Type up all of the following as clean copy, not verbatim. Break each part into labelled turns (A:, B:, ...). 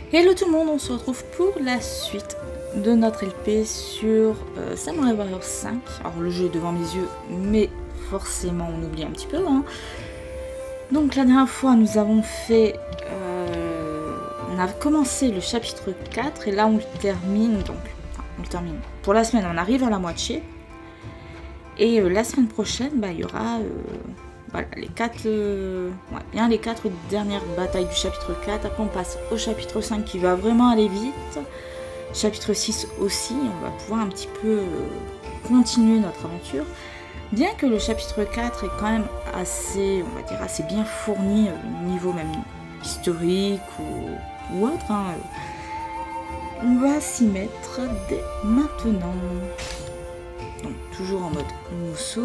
A: Hello tout le monde, on se retrouve pour la suite de notre LP sur Samurai Warriors 5. Alors le jeu est devant mes yeux, mais forcément on oublie un petit peu. Hein. Donc la dernière fois nous avons fait... on a commencé le chapitre 4 et là on le termine. Donc, enfin, on le termine. Pour la semaine on arrive à la moitié. Et la semaine prochaine, bah, il y aura... voilà, les 4 dernières batailles du chapitre 4. Après on passe au chapitre 5 qui va vraiment aller vite. Chapitre 6 aussi, on va pouvoir un petit peu continuer notre aventure. Bien que le chapitre 4 est quand même assez, on va dire, assez bien fourni au niveau même historique ou autre. Hein. On va s'y mettre dès maintenant. Donc toujours en mode Musou.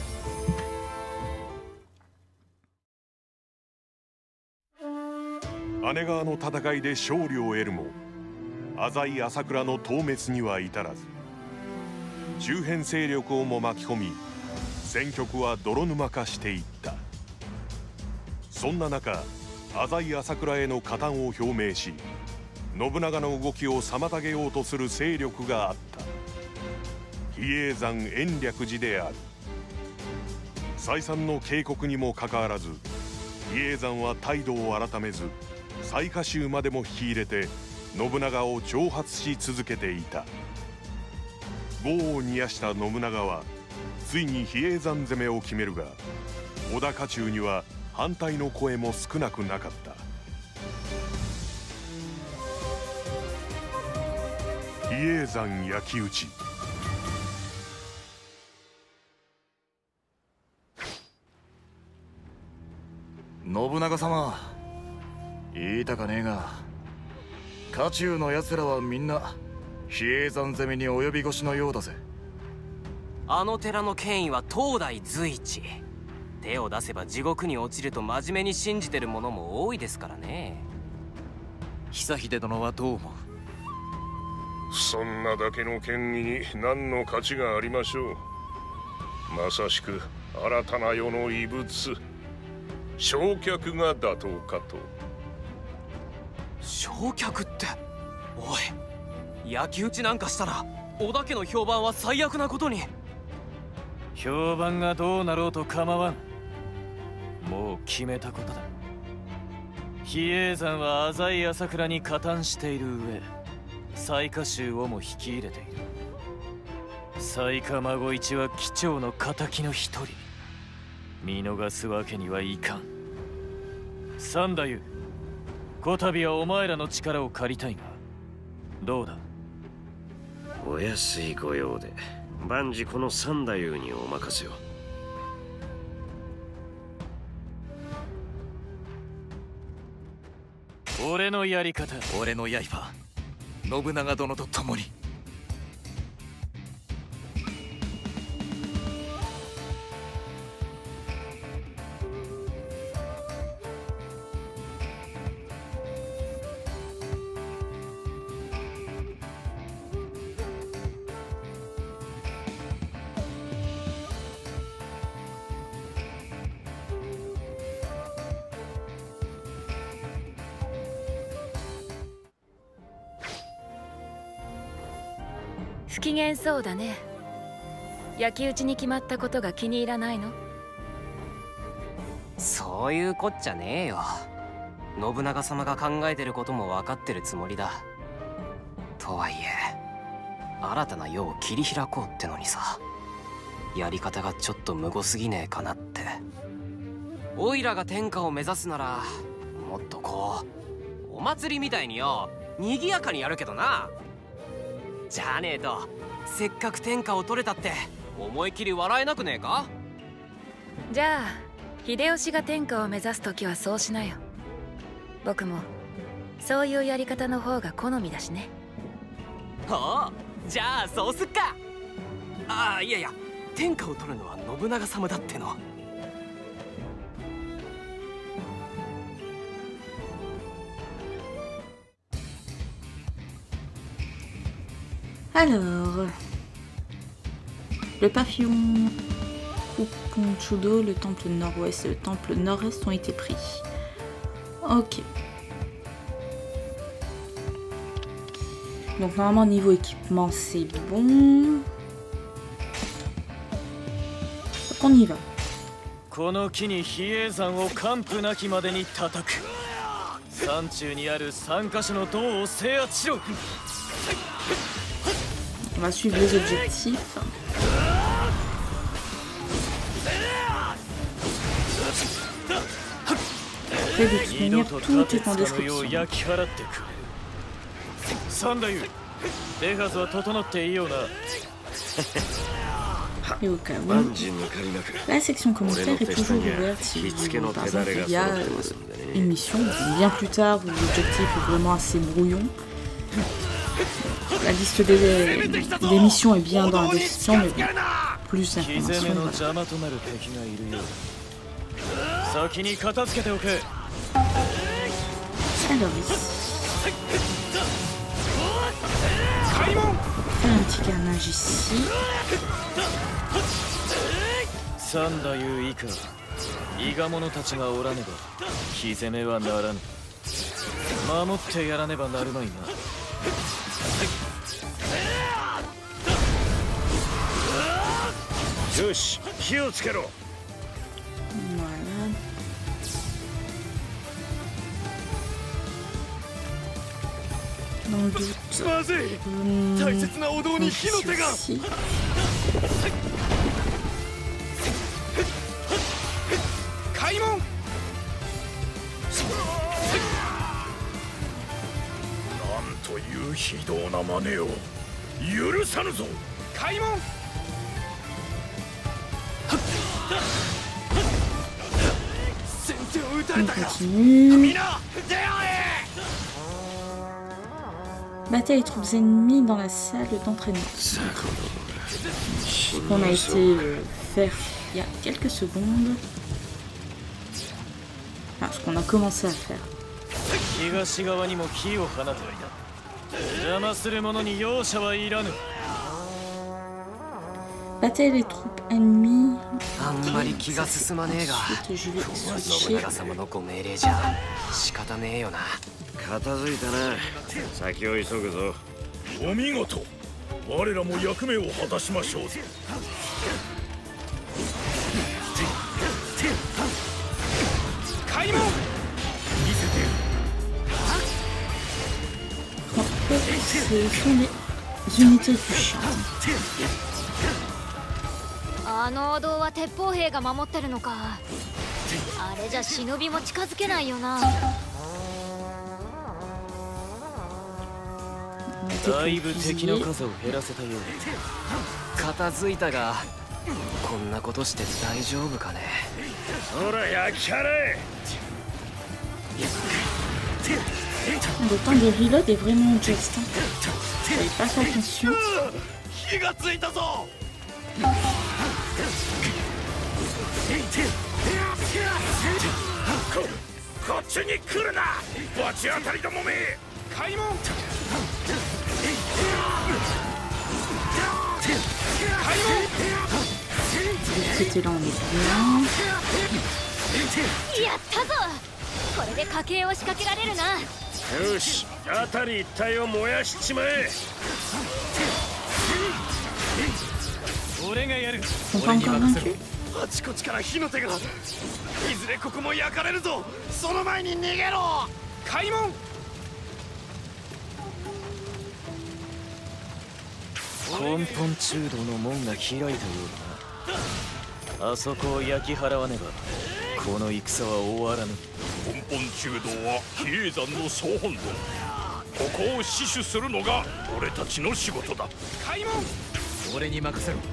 B: 姉川の戦いで勝利を得るも浅井朝倉の討滅には至らず周辺勢力をも巻き込み戦局は泥沼化していった。そんな中浅井朝倉への加担を表明し信長の動きを妨げようとする勢力があった。比叡山延暦寺である。再三の警告にもかかわらず比叡山は態度を改めず雑賀衆までも引き入れて信長を挑発し続けていた。業を煮やした信長はついに比叡山攻めを決めるが織田家中には反対の声も少なくなかった。比叡山焼き討ち。
C: 信長様、言いたかねえが家中の奴らはみんな比叡山攻めに及び腰のようだぜ。
D: あの寺の権威は当代随一。手を出せば地獄に落ちると真面目に信じてる者も多いですからね。
C: 久秀殿はどう思う？
B: そんなだけの権威に何の価値がありましょう。まさしく新たな世の遺物、焼却が妥当かと。
D: 焼却って、おい、焼き討ちなんかしたら織田家の評判は最悪なことに。
E: 評判がどうなろうと構わん。もう決めたことだ。比叡山は浅井朝倉に加担している上雑賀衆をも引き入れている。雑賀孫一は貴重の敵の一人。見逃すわけにはいかん。三太夫、こたびはお前らの力を借りたいがどうだ？
F: お安い御用で万事この三太夫にお任せを。
E: 俺のやり方。
C: 俺の刃、信長殿と共に。
G: 不機嫌そうだね。焼き討ちに決まったことが気に入らないの？
D: そういうこっちゃねえよ。信長様が考えてることも分かってるつもりだ。とはいえ新たな世を切り開こうってのにさ、やり方がちょっとむごすぎねえかなって。オイラが天下を目指すならもっとこうお祭りみたいによ賑やかにやるけどな。じゃあねえとせっかく天下を取れたって思い切り笑えなくねえか？
G: じゃあ秀吉が天下を目指す時はそうしなよ。僕もそういうやり方の方が好みだしね。
D: おう、じゃあそうすっか。ああ、いやいや、天下を取るのは信長様だっての。
A: Alors, le pavillon Kuponchudo, le temple nord-ouest et le temple nord-est ont été pris. Ok. Donc normalement niveau équipement c'est bon. Donc on y va.
E: この木に比叡山を完膚なきまでに叩く。山中にある3カ所の塔を制圧しろ。
A: On va suivre les objectifs. Après de toute manière, tout est en description.
E: 三太夫、手数は整っていいよな。
A: Et au cas où, la section commentaire est toujours ouverte si vous, par exemple, il y a une mission, bien plus tard où l'objectif est vraiment assez brouillon. La liste des missions est bien dans la description, mais bon, plus d'informations. Alors ici. Faire un petit carnage ici.
E: 三太夫以下、伊賀者たちがおらねば、火攻めはならぬ。守ってやらねばなるまいな。
F: よし、火をつけろ。
A: Dans le doute.
E: まずい。大切なお堂に火の手が。開門。
C: なんという非道な真似を許さぬぞ。
E: 開門。先手を撃たれたか。みんな出会え。
A: Bataille les troupes ennemies dans la salle d'entraînement. On a été faire il y a quelques secondes. Enfin, ce qu'on a commencé à faire. Bataille les troupes ennemies. Ensuite, je vais switcher.
F: 片付いたな。先を急ぐぞ。
C: お見事。我らも役目を果たしましょうぞ。
E: 開門。見せて。
A: En fait, ce sont les unités du champ.
H: あのお堂は鉄砲兵が守ってるのか。あれじゃ忍びも近づけないよな。
E: だいぶ敵の数を減らせたようだ。
D: 片付いたが、こんなことして大丈夫かね。
F: ほら焼き払え。
A: Le temps de reload est vraiment juste. J'avais pas fait attention.
E: 火がついたぞ。
C: こっちに来るな。罰当たりどもめ。
E: 開門。
A: C'était là, on est bien.
H: やったぞ。これで家計を仕掛けられるな。
F: よし、辺り一帯を燃やしちまえ。
E: 俺がやる。
A: On pas encore vaincu.
E: あちこちから火の手が。いずれここも焼かれるぞ。その前に逃げろ。開門。 根本中道の門が開いたようだな。あそこを焼き払わねばこの戦は終わらぬ。
C: 根本中道は比叡山の総本堂。ここを死守するのが俺たちの仕事だ。
E: 開門。俺に任せろ。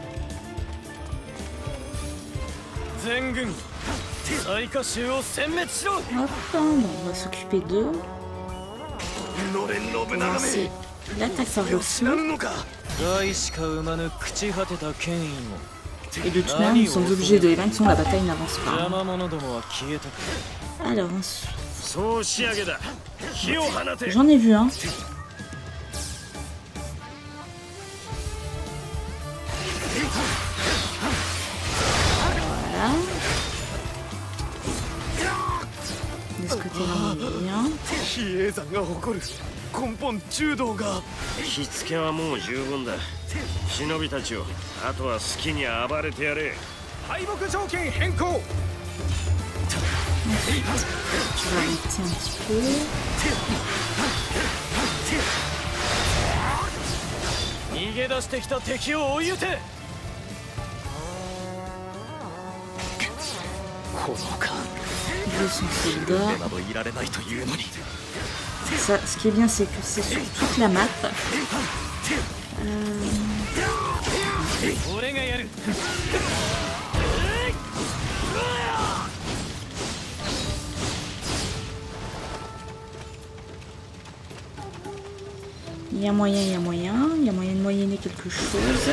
E: 全軍最下衆を殲滅しろ。
A: Hop, on va s'occuper d'eux. On va lancer l'attaque par le feu.
E: 大しか生まぬ朽ち果てた権威を。
A: Et de toute manière, nous sommes obligés de les vaincre, sinon la bataille n'avance pas.
E: 邪魔者どもは消えたか。
A: Alors, ensuite...
F: そう仕上げだ。火を放て。
A: J'en ai vu un. Voilà. De ce côté-là, on est bien.
E: 比叡山が誇る
C: 根本柔道が。
F: しつけはもう十分だ。忍びたちをあとは好きに暴れてやれ。
C: 敗北条件変更。
A: Je vais arrêter un petit peu. Deux sont soldats. Ça, ce qui est bien, c'est que c'est sur toute la map. Il y a moyen, il y a moyen. Il y a moyen de moyenner quelque chose.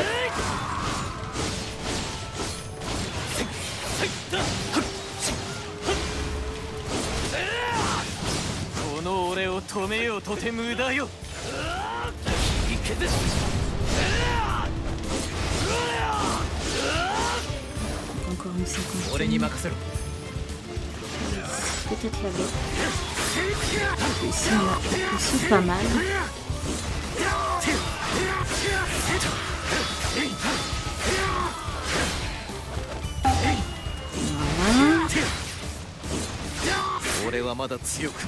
A: Encore une cinquantaine. Peut-être là-bas. Ici, on a aussi pas mal. Voilà.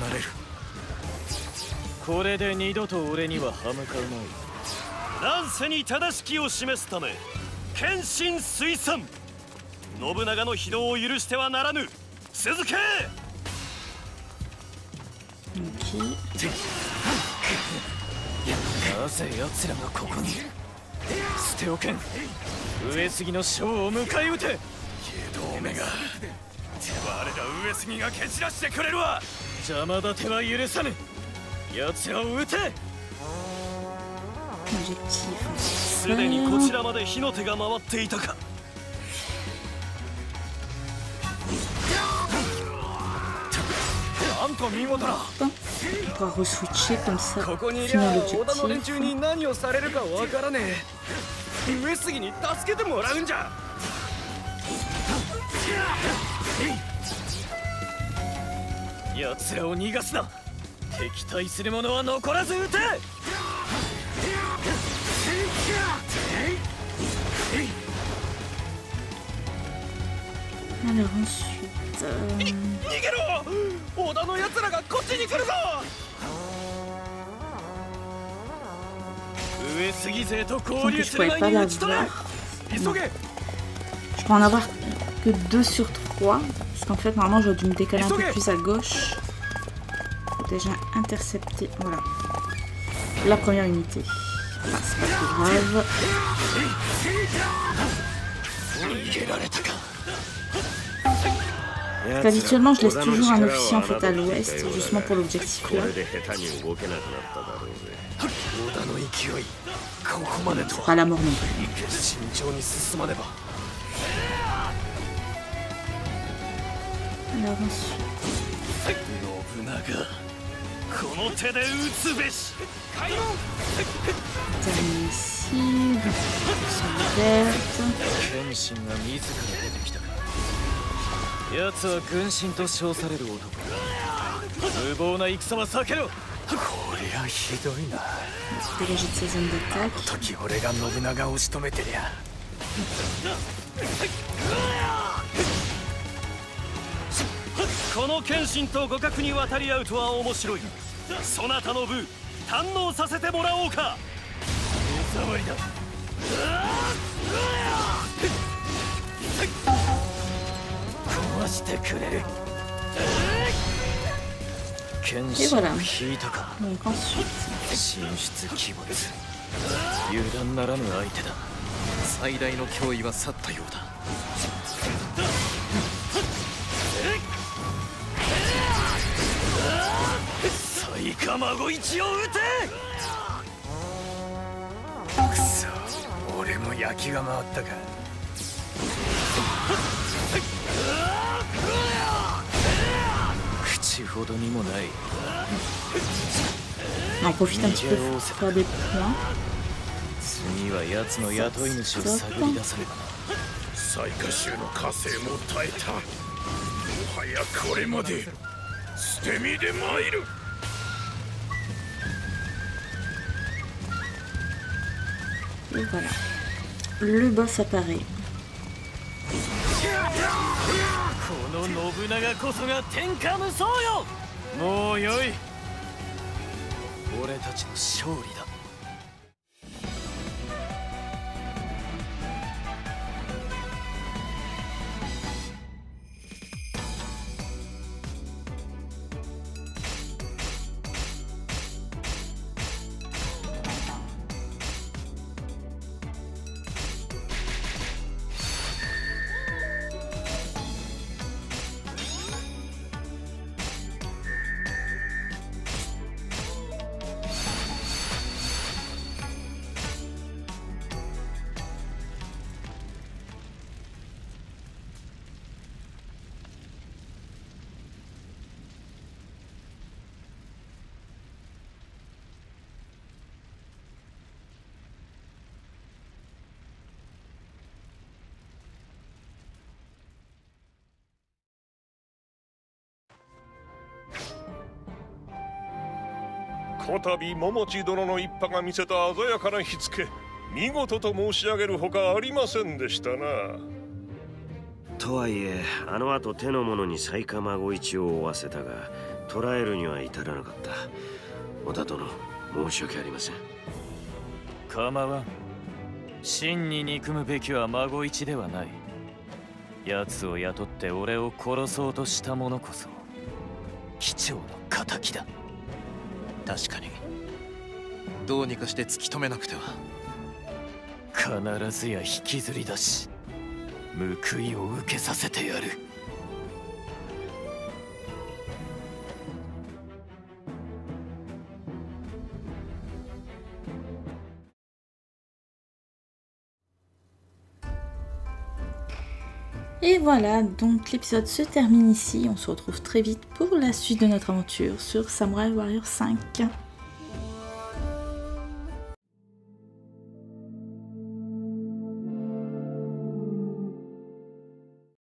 E: これで二度と俺には歯向かうまい。
I: 乱世に正しきを示すため謙信推参。信長の非道を許してはならぬ。続け。
E: なぜ奴らがここに。捨ておけん。上杉の将を迎え撃て。けどおめが我ら上杉が蹴散らしてくれるわ。邪魔立ては許さぬ。奴らを撃て。
I: すでにこちらまで火の手が回っていたか。
E: なんと見事な。
A: On va re-switcher comme ça. Finir l'objectif.
E: に何をされるかわからねえ。上杉に助けてもらうんじゃ。奴らを逃がすな。敵対する者は残らず撃て。
A: Alors ensuite...
E: 逃げろ。織田の奴らがこっちに来るぞ。上杉勢と交流する前に撃ち取れ。急げ。
A: Je peux en avoir que 2 sur 3. Parce qu'en fait, normalement, j'aurais dû me décaler un peu plus à gauche. Faut déjà intercepter. Voilà. La première unité. Enfin, c'est pas trop grave. Parce qu'habituellement, je laisse toujours un officier en fait à l'ouest, justement pour l'objectif là. C'est pas la mort non plus. Alors ensuite... Terminer ici. Sauvegarde.
E: 奴は軍神と称される男。無謀な戦は避けろ。こりゃひどいな。
A: Dégager de ces zones d'attaque.
E: 時俺が信長を仕留めてりゃ。
I: この謙信と互角に渡り合うとは面白い。そなたの部堪能させてもらおうか。手触りだ。壊してくれる。謙信を引いたか。進出鬼没。油断ならぬ相手だ。最大の脅威は去ったようだ。最蒲一を撃て。
E: くそ、俺も焼きが回ったか。口ほどにもない。
A: On profite un petit peu pour faire des points.
E: 次は奴の雇い主を探り出さねばな。
C: 最下衆の加勢も耐えた。もはやこれまで捨て身で参る。
A: Et voilà. Le boss apparaît.
E: この信長こそが天下無双よ。もうよい。俺たちの勝利だ。
B: こたび桃地殿の一派が見せた鮮やかな火付け、見事と申し上げるほかありませんでしたな。
F: とはいえあの後手の者に雑賀孫一を追わせたが捕らえるには至らなかった。織田殿、申し訳ありません。
E: 構わん。真に憎むべきは孫一ではない。奴を雇って俺を殺そうとした者こそ貴重の仇だ。
I: 確かにどうにかして突き止めなくては。
E: 必ずや引きずり出し報いを受けさせてやる。
A: Et voilà, donc l'épisode se termine ici. On se retrouve très vite pour la suite de notre aventure sur Samurai Warrior 5.